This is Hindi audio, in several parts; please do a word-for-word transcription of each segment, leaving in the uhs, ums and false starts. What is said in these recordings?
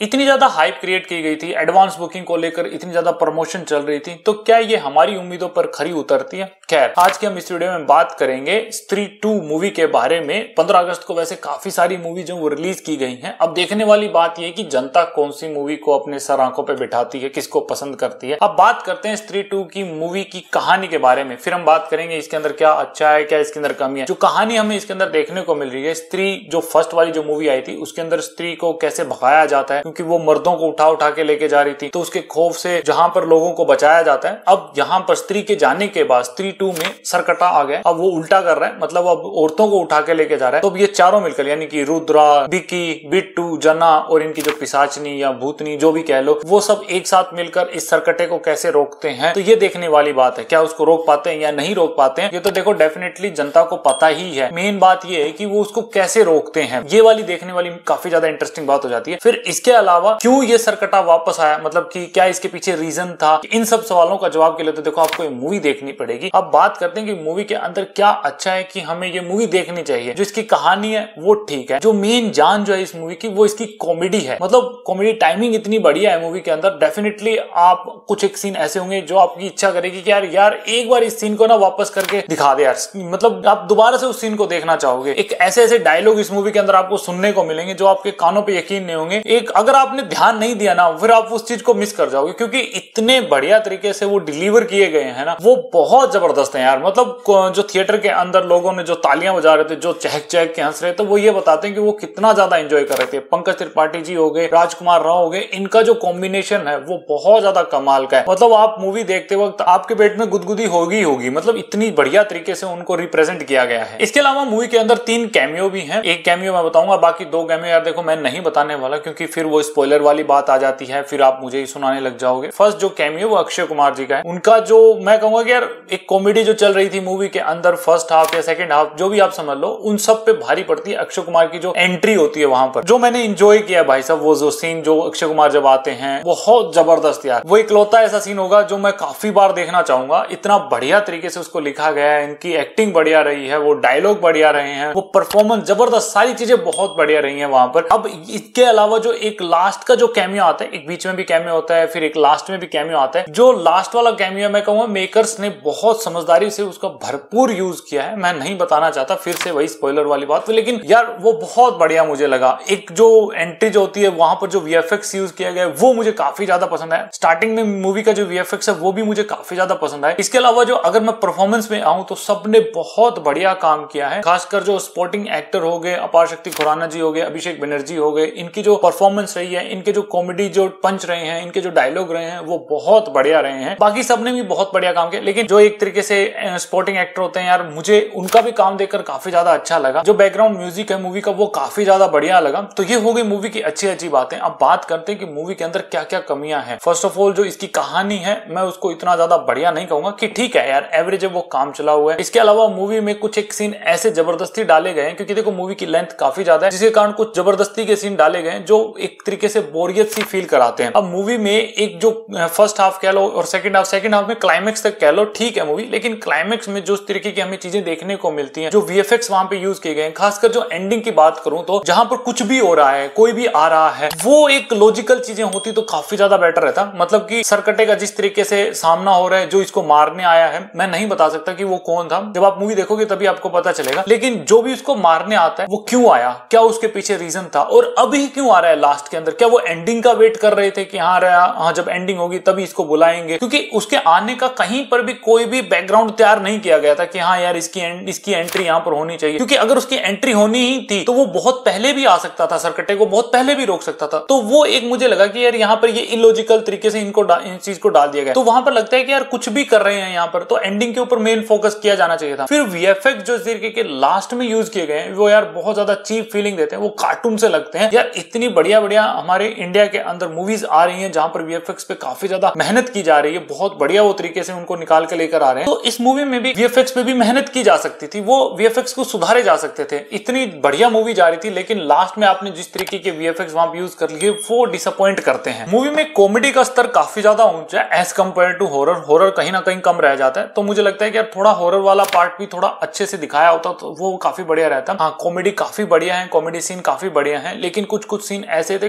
इतनी ज्यादा हाइप क्रिएट की गई थी, एडवांस बुकिंग को लेकर इतनी ज्यादा प्रमोशन चल रही थी, तो क्या ये हमारी उम्मीदों पर खरी उतरती है? खैर, आज के हम इस वीडियो में बात करेंगे स्त्री टू मूवी के बारे में। पंद्रह अगस्त को वैसे काफी सारी मूवी जो वो रिलीज की गई हैं। अब देखने वाली बात यह कि जनता कौन सी मूवी को अपने सर आंखों पे बिठाती है, किसको पसंद करती है। अब बात करते हैं स्त्री टू की मूवी की कहानी के बारे में, फिर हम बात करेंगे इसके अंदर क्या अच्छा है, क्या इसके अंदर कमी है। जो कहानी हमें इसके अंदर देखने को मिल रही है, स्त्री जो फर्स्ट वाली जो मूवी आई थी उसके अंदर स्त्री को कैसे भगाया जाता है, क्योंकि वो मर्दों को उठा उठा के लेके जा रही थी, तो उसके खौफ से जहां पर लोगों को बचाया जाता है। अब यहाँ पर स्त्री के जाने के बाद स्त्री टू में सरकटा आ गया, अब वो उल्टा कर रहा है, मतलब अब औरतों को उठा के लेके जा रहा है। तो अब ये चारों मिलकर यानी कि रुद्रा, बिकी, बिट्टू, जना और इनकी जो पिशाचनी या भूतनी जो भी कह लो, वो सब एक साथ मिलकर इस सरकटे को कैसे रोकते हैं, तो ये देखने वाली बात है। क्या उसको रोक पाते हैं या नहीं रोक पाते हैं, ये तो देखो डेफिनेटली जनता को पता ही है। मेन बात ये है कि वो उसको कैसे रोकते हैं, ये वाली देखने वाली काफी ज्यादा इंटरेस्टिंग बात हो जाती है। फिर इसके अलावा क्यों ये सरकटा वापस आया, मतलब कि क्या इसके पीछे रीजन था, इन सब सवालों का जवाब के लिए तो देखो आपको ये मूवी देखनी पड़ेगी। अब बात करते हैं कि मूवी के अंदर क्या अच्छा है कि हमें ये मूवी देखनी चाहिए। जो इसकी कहानी है वो ठीक है, जो मेन जान जो है इस मूवी की वो इसकी कॉमेडी है। मतलब कॉमेडी टाइमिंग इतनी बढ़िया है मूवी के अंदर, डेफिनेटली आप कुछ एक सीन ऐसे होंगे जो आपकी इच्छा करेगी कि यार यार एक बार इस सीन को ना वापस करके दिखा दे यार, मतलब आप दोबारा से उस सीन को देखना चाहोगे। एक ऐसे ऐसे डायलॉग इस मूवी के अंदर आपको सुनने को मिलेंगे जो आपके कानों पे यकीन नहीं होंगे। एक अगर आपने ध्यान नहीं दिया ना, फिर आप उस चीज को मिस कर जाओगे, क्योंकि इतने बढ़िया तरीके से वो डिलीवर किए गए हैं ना, वो बहुत जबरदस्त है यार। मतलब जो थिएटर के अंदर लोगों ने जो तालियां बजा रहे थे, जो चहक चहक के हंस रहे थे, वो ये बताते हैं कि वो कितना ज्यादा एंजॉय कर रहे थे। पंकज त्रिपाठी जी हो गए, राजकुमार राव हो गए, इनका जो कॉम्बिनेशन है वो बहुत ज्यादा कमाल का है। मतलब आप मूवी देखते वक्त आपके पेट में गुदगुदी होगी होगी, मतलब इतनी बढ़िया तरीके से उनको रिप्रेजेंट किया गया है। इसके अलावा मूवी के अंदर तीन कैमियो भी हैं। एक कैमियो मैं बताऊंगा, बाकी दो कैमियो यार देखो मैं नहीं बताने वाला, क्योंकि फिर वो स्पॉइलर वाली बात आ जाती है, फिर आप मुझे ही सुनाने लग जाओगे। फर्स्ट जो कैमियो वो अक्षय कुमार जी का है। उनका जो मैं कहूंगा कि यार एक कॉमेडी जो चल रही थी मूवी के अंदर, फर्स्ट हाफ या सेकंड हाफ जो भी आप समझ लो, उन सब पे भारी पड़ती है अक्षय कुमार की जो एंट्री होती है वहां पर, जो मैंने इंजॉय किया भाई साहब। वो जो सीन जो अक्षय कुमार जब आते हैं बहुत जबरदस्त यार, वो इकलौता ऐसा सीन होगा जो मैं काफी बार देखना चाहूंगा। इतना बढ़िया तरीके से उसको लिखा गया है, इनकी एक्टिंग बढ़िया रही है, वो डायलॉग बढ़िया रहे हैं, वो परफॉर्मेंस जबरदस्त, सारी चीजें बहुत बढ़िया रही है वहां पर। अब इसके अलावा जो एक लास्ट का जो कैमियो आता है, एक बीच में भी कैमियो होता है, फिर एक लास्ट में भी कैमियो आता है। जो लास्ट वाला कैमियो मैं कहूंगा मेकर्स ने बहुत समझदारी से उसका भरपूर यूज किया है। मैं नहीं बताना चाहता, फिर से वही स्पॉइलर वाली बात, लेकिन यार वो बहुत बढ़िया मुझे लगा। एक जो एंट्री जो होती है वहां पर जो वीएफएक्स यूज किया गया है वो मुझे काफी ज्यादा पसंद है। स्टार्टिंग में मूवी का जो वीएफएक्स है वो भी मुझे काफी ज्यादा पसंद है। इसके अलावा जो अगर मैं परफॉर्मेंस में आऊं तो सबने बहुत बढ़िया काम किया है, खासकर जो सपोर्टिंग एक्टर हो गए, अपार शक्ति खुराना जी हो गए, अभिषेक बनर्जी हो गए, इनकी जो परफॉर्मेंस रही है, इनके जो कॉमेडी जो पंच रहे हैं, इनके जो डायलॉग रहे हैं वो बहुत बढ़िया रहे हैं। बाकी सबने भी बहुत बढ़िया काम किया, लेकिन जो एक तरीके से सपोर्टिंग एक्टर होते हैं यार, मुझे उनका भी काम देखकर काफी ज्यादा अच्छा लगा। जो बैकग्राउंड म्यूजिक है मूवी का वो काफी ज्यादा बढ़िया लगा। तो ये हो गई मूवी की अच्छी अच्छी बातें। अब बात करते हैं कि मूवी के अंदर क्या क्या कमियां हैं। फर्स्ट ऑफ ऑल जो इसकी कहानी है मैं उसको इतना ज्यादा बढ़िया नहीं कहूंगा, कि ठीक है यार एवरेज है, वो काम चला हुआ है। इसके अलावा मूवी में कुछ एक सीन ऐसे जबरदस्ती डाले गए हैं, क्योंकि देखो मूवी की लेंथ काफी ज्यादा है, जिसके कारण कुछ जबरदस्ती के सीन डाले गए जो एक तरीके से बोरियत सी फील कराते हैं। अब मूवी में एक जो फर्स्ट हाफ कह लो और सेकंड हाफ सेकंड हाफ में क्लाइमेक्स तक कह लो ठीक है मूवी, लेकिन क्लाइमेक्स में जो तरीके की हमें चीजें देखने को मिलती हैं, जो वीएफएक्स वहां पे यूज किए गए हैं, खासकर जो एंडिंग की बात करूं तो जहां पर कुछ भी हो रहा है, कोई भी आ रहा है, वो एक लॉजिकल चीजें होती तो काफी ज्यादा बेटर रहता। मतलब कि सरकटे का जिस तरीके से सामना हो रहा है, जो इसको मारने आया है, मैं नहीं बता सकता कि वो कौन था, जब आप मूवी देखोगे तभी आपको पता चलेगा, लेकिन जो भी उसको मारने आता है वो क्यों आया, क्या उसके पीछे रीजन था, और अभी क्यों आ रहा है लास्ट के अंदर। क्या वो एंडिंग का वेट कर रहे थे कि हाँ रहा हाँ जब एंडिंग होगी तभी इसको बुलाएंगे, क्योंकि उसके आने का कहीं पर भी कोई भी बैकग्राउंड तैयार नहीं किया गया था कि हाँ यार इसकी इसकी एंट्री यहाँ पर होनी चाहिए। क्योंकि अगर उसकी एंट्री होनी ही थी तो वो बहुत पहले भी आ सकता था, सरकटे को बहुत पहले भी रोक सकता था। तो वो एक मुझे लगा कि यार यहाँ पर ये इलॉजिकल तरीके से इनको इन चीज को डाल दिया गया। तो वहां पर लगता है कि यार कुछ भी कर रहे हैं यहाँ पर, तो एंडिंग के ऊपर मेन फोकस किया जाना चाहिए था। फिर वीएफएक्स जो तरीके के लास्ट में यूज किए गए वो यार बहुत ज्यादा चीप फीलिंग देते हैं, वो कार्टून से लगते हैं यार। इतनी बढ़िया बढ़िया हमारे इंडिया के अंदर मूवीज आ रही हैं जहां पर वीएफएक्स पे काफी ज्यादा मेहनत की जा रही है, बहुत बढ़िया वो तरीके से उनको निकाल के लेकर आ रहे हैं। तो इस मूवी में भी वीएफएक्स पे भी मेहनत की जा सकती थी, वो वीएफएक्स को सुधारे जा सकते थे। इतनी बढ़िया मूवी जा रही थी, लेकिन लास्ट में आपने जिस तरीके के वीएफएक्स वहां यूज कर लिए वो डिसअपॉइंट करते हैं। मूवी में कॉमेडी का स्तर काफी ज्यादा ऊंचा है as compare to horror. Horror कहीं ना कहीं कम रह जाता है, तो मुझे लगता है कि यार थोड़ा हॉरर वाला पार्ट भी थोड़ा अच्छे से दिखाया होता तो वो काफी बढ़िया रहता। हाँ, कॉमेडी काफी बढ़िया है, कॉमेडी सीन काफी बढ़िया है, लेकिन कुछ कुछ सीन ऐसे थे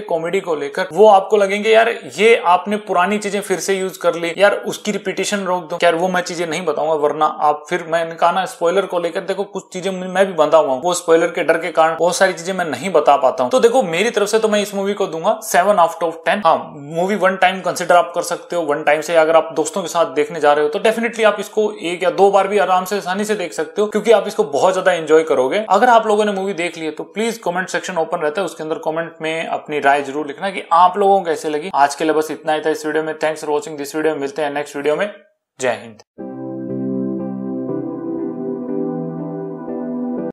कॉमेडी को लेकर, वो आपको लगेंगे यार ये आपने पुरानी चीजें फिर से यूज कर ली, यार उसकी रिपीटेशन रोक दो। यार वो मैं चीजें नहीं बताऊंगा, वरना आप फिर मैंने कहा ना स्पॉइलर को लेकर, देखो कुछ चीजें मैं भी बंधा हुआ हूँ, वो स्पॉइलर के डर के कारण बहुत सारी चीजें मैं नहीं बता पाता हूँ। तो देखो मेरी तरफ से तो मैं इस मूवी को दूंगा सेवन आउट ऑफ टेन। हाँ, मूवी वन टाइम कंसिडर आप कर सकते हो, वन टाइम से अगर आप दोस्तों के साथ देखने जा रहे हो तो डेफिनेटली आप इसको एक या दो बार भी आराम से आसानी से देख सकते हो, क्योंकि आप इसको बहुत ज्यादा एंजॉय करोगे। अगर आप लोगों ने मूवी देख ली है तो प्लीज कमेंट सेक्शन ओपन रहता है, उसके अंदर कमेंट में अपनी राय जरूर लिखना कि आप लोगों को कैसे लगी। आज के लिए बस इतना ही था इस वीडियो में। Thanks for watching this video. मिलते हैं नेक्स्ट वीडियो में। जय हिंद।